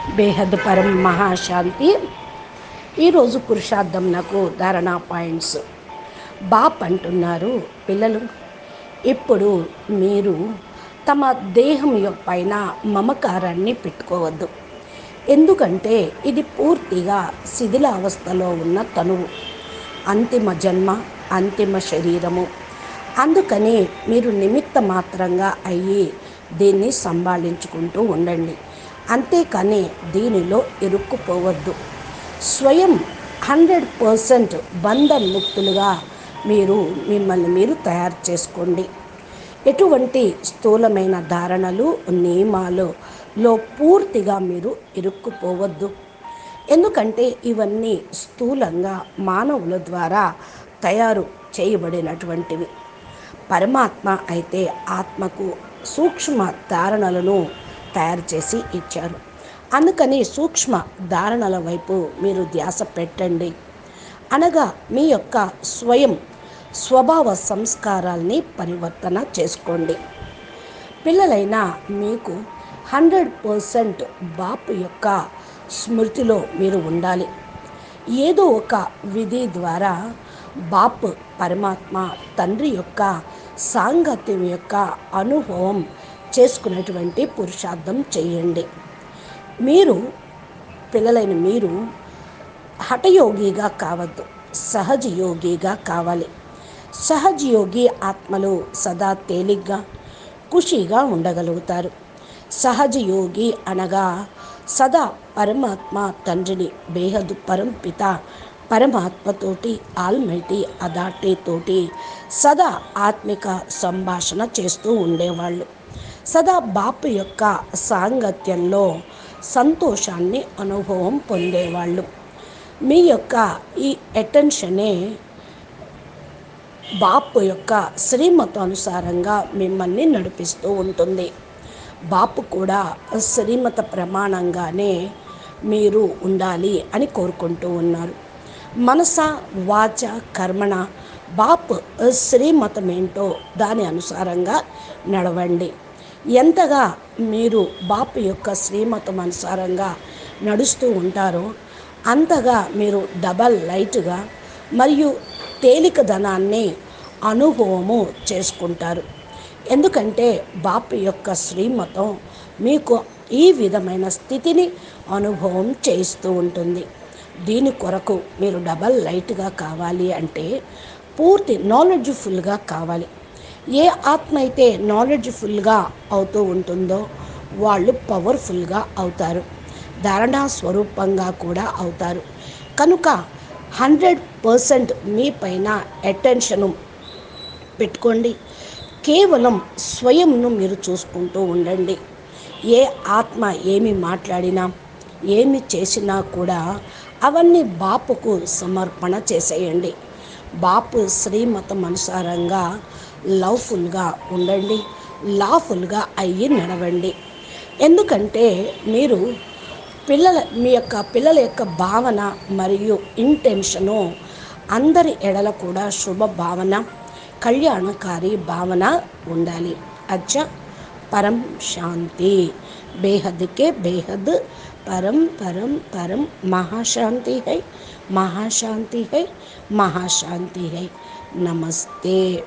బేహద్ పరం మహాశాంతి. ఈరోజు పురుషార్థం నాకు ధారణా పాయింట్స్. బాప్ అంటున్నారు, పిల్లలు ఇప్పుడు మీరు తమ దేహం పైన మమకారాన్ని పెట్టుకోవద్దు. ఎందుకంటే ఇది పూర్తిగా శిథిల అవస్థలో ఉన్న తనువు, అంతిమ జన్మ, అంతిమ శరీరము. అందుకని మీరు నిమిత్త మాత్రంగా అయ్యి దీన్ని సంభాళించుకుంటూ ఉండండి. అంతేకాని దీనిలో ఇరుక్కుపోవద్దు. స్వయం 100% బంధముక్తులుగా మిమ్మల్ని మీరు తయారు చేసుకోండి. ఎటువంటి స్థూలమైన ధారణలు, నియమాలలో పూర్తిగా మీరు ఇరుక్కుపోవద్దు. ఎందుకంటే ఇవన్నీ స్థూలంగా మానవుల ద్వారా తయారు చేయబడినటువంటివి. పరమాత్మ అయితే ఆత్మకు సూక్ష్మ ధారణలను తయారు చేసి ఇచ్చారు. అందుకని సూక్ష్మ ధారణల వైపు మీరు ధ్యాస పెట్టండి. అనగా మీ యొక్క స్వభావ సంస్కారాల్ని పరివర్తన చేసుకోండి. పిల్లలైనా మీకు 100% బాపు యొక్క స్మృతిలో మీరు ఉండాలి. ఏదో ఒక విధి ద్వారా బాప్ పరమాత్మ తండ్రి యొక్క సాంగత్యం యొక్క అనుభవం చేసుకునేటువంటి పురుషార్థం చేయండి. పిల్లలైన మీరు హఠయోగిగా కావద్దు, సహజయోగిగా కావాలి. సహజయోగి ఆత్మలు సదా తేలిగ్గా, ఖుషీగా ఉండగలుగుతారు. సహజయోగి అనగా సదా పరమాత్మ తండ్రిని, బేహద్ పరంపిత పరమాత్మతోటి, ఆల్మైటీ అథారిటీతోటి సదా ఆత్మిక సంభాషణ చేస్తూ ఉండేవాళ్ళు. సదా బాపు యొక్క సాంగత్యంలో సంతోషాన్ని అనుభవం పొందేవాళ్ళు. మీ యొక్క ఈ అటెన్షనే బాపు యొక్క శ్రీమత అనుసారంగా మిమ్మల్ని నడిపిస్తూ ఉంటుంది. బాపు కూడా శ్రీమత ప్రమాణంగానే మీరు ఉండాలి అని కోరుకుంటూ ఉన్నారు. మనస, వాచ, కర్మణ బాపు శ్రీమతం ఏంటో దాని అనుసారంగా నడవండి. ఎంతగా మీరు బాపు యొక్క శ్రీమతం అనుసారంగా నడుస్తూ ఉంటారో అంతగా మీరు డబల్ లైట్గా మరియు తేలికదనాన్ని అనుభవము చేసుకుంటారు. ఎందుకంటే బాపు యొక్క శ్రీమతం మీకు ఈ విధమైన స్థితిని అనుభవం చేయిస్తూ ఉంటుంది. దీని కొరకు మీరు డబల్ లైట్గా కావాలి అంటే పూర్తి నాలెడ్జ్ఫుల్గా కావాలి. ఏ ఆత్మ అయితే నాలెడ్జ్ఫుల్గా అవుతూ ఉంటుందో వాళ్ళు పవర్ఫుల్గా అవుతారు, ధారణా స్వరూపంగా కూడా అవుతారు. కనుక 100% మీ పైన అటెన్షను పెట్టుకోండి. కేవలం స్వయంను మీరు చూసుకుంటూ ఉండండి. ఏ ఆత్మ ఏమి మాట్లాడినా, ఏమి చేసినా కూడా అవన్నీ బాపుకు సమర్పణ చేసేయండి. బాపు శ్రీమతం అనుసారంగా లవ్ఫుల్గా ఉండండి, లాఫుల్గా అయ్యి నడవండి. ఎందుకంటే మీరు మీ యొక్క పిల్లల యొక్క భావన మరియు ఇంటెన్షను అందరి ఎడల కూడా శుభ భావన, కళ్యాణకారి భావన ఉండాలి. అచ్చా, పరం శాంతి. బేహద్కే బేహద్ పరం పరం పరం మహాశాంతి హై, మహాశాంతి హై, మహాశాంతి హై. నమస్తే.